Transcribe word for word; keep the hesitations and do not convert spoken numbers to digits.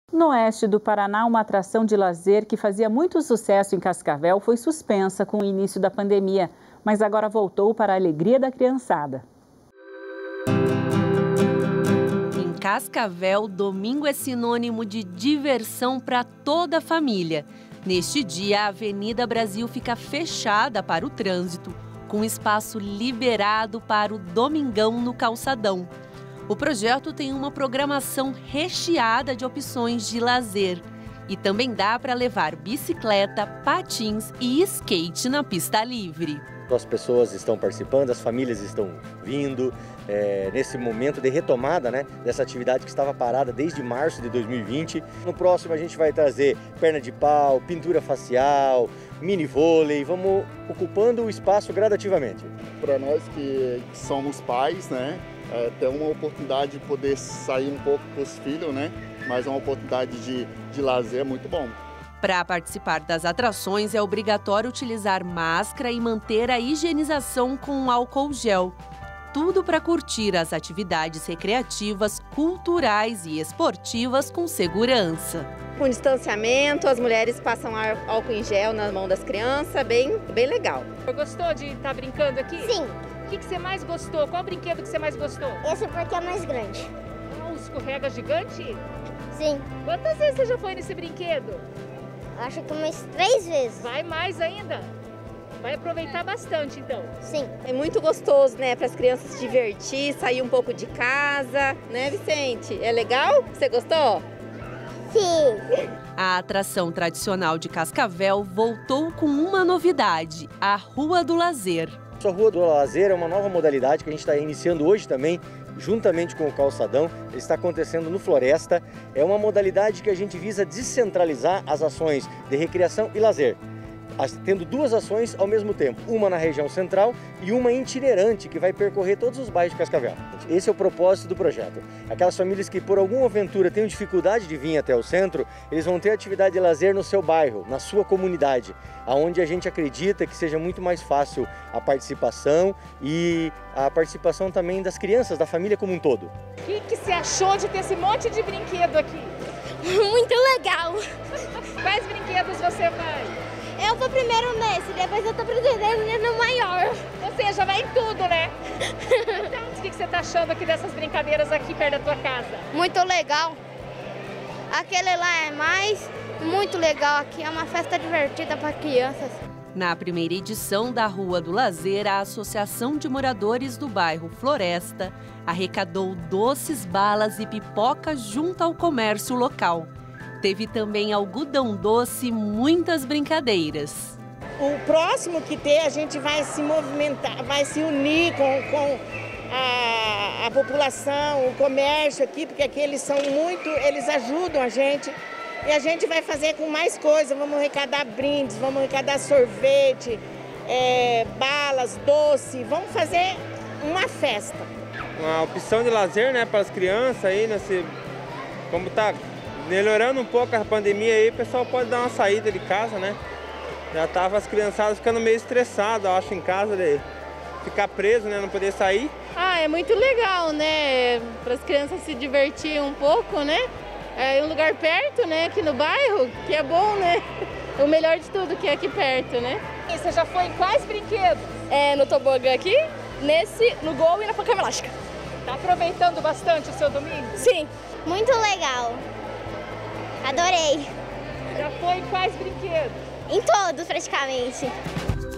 No oeste do Paraná, uma atração de lazer que fazia muito sucesso em Cascavel foi suspensa com o início da pandemia, mas agora voltou para a alegria da criançada. Em Cascavel, domingo é sinônimo de diversão para toda a família. Neste dia, a Avenida Brasil fica fechada para o trânsito, com espaço liberado para o Domingão no Calçadão. O projeto tem uma programação recheada de opções de lazer e também dá para levar bicicleta, patins e skate na pista livre. As pessoas estão participando, as famílias estão vindo é, nesse momento de retomada, né, dessa atividade que estava parada desde março de dois mil e vinte. No próximo a gente vai trazer perna de pau, pintura facial, mini vôlei, vamos ocupando o espaço gradativamente. Para nós que somos pais, né, é, ter uma oportunidade de poder sair um pouco com os filhos, né, mas uma oportunidade de, de lazer é muito bom. Para participar das atrações, é obrigatório utilizar máscara e manter a higienização com álcool gel. Tudo para curtir as atividades recreativas, culturais e esportivas com segurança. Com distanciamento, as mulheres passam álcool em gel na mão das crianças, bem, bem legal. Gostou de estar brincando aqui? Sim. O que, que você mais gostou? Qual brinquedo que você mais gostou? Esse porque é mais grande. Ah, o escorrega gigante? Sim. Quantas vezes você já foi nesse brinquedo? Acho que umas três vezes. Vai mais ainda? Vai aproveitar bastante, então. Sim. É muito gostoso, né, para as crianças se divertir, sair um pouco de casa, né, Vicente? É legal? Você gostou? Sim. A atração tradicional de Cascavel voltou com uma novidade, a Rua do Lazer. A Rua do Lazer é uma nova modalidade que a gente está iniciando hoje também, juntamente com o Calçadão. Ele está acontecendo no Floresta. É uma modalidade que a gente visa descentralizar as ações de recreação e lazer, tendo duas ações ao mesmo tempo, uma na região central e uma itinerante que vai percorrer todos os bairros de Cascavel. Esse é o propósito do projeto. Aquelas famílias que por alguma aventura tenham dificuldade de vir até o centro, eles vão ter atividade de lazer no seu bairro, na sua comunidade, aonde a gente acredita que seja muito mais fácil a participação e a participação também das crianças, da família como um todo. O que, que você achou de ter esse monte de brinquedo aqui? Muito legal. Quais brinquedos você vai? Eu vou primeiro nesse, depois eu tô pretendendo no maior. Ou seja, vai em tudo, né? Então, o que você tá achando aqui dessas brincadeiras aqui perto da tua casa? Muito legal. Aquele lá é mais muito legal aqui, é uma festa divertida para crianças. Na primeira edição da Rua do Lazer, a Associação de Moradores do bairro Floresta arrecadou doces, balas e pipoca junto ao comércio local. Teve também algodão doce e muitas brincadeiras. O próximo que ter, a gente vai se movimentar, vai se unir com, com a, a população, o comércio aqui, porque aqui eles são muito, eles ajudam a gente. E a gente vai fazer com mais coisas, vamos arrecadar brindes, vamos arrecadar sorvete, é, balas, doce, vamos fazer uma festa. Uma opção de lazer, né, para as crianças aí, nesse, como tá melhorando um pouco a pandemia aí, o pessoal pode dar uma saída de casa, né? Já tava as criançadas ficando meio estressadas, eu acho, em casa, de ficar preso, né, não poder sair. Ah, é muito legal, né, para as crianças se divertir um pouco, né? É um lugar perto, né, aqui no bairro, que é bom, né? O melhor de tudo que é aqui perto, né? E você já foi em quais brinquedos? É, no tobogã aqui, nesse, no gol e na cama elástica. Tá aproveitando bastante o seu domingo? Sim. Muito legal. Adorei. Já foi em quais brinquedos? Em todos, praticamente.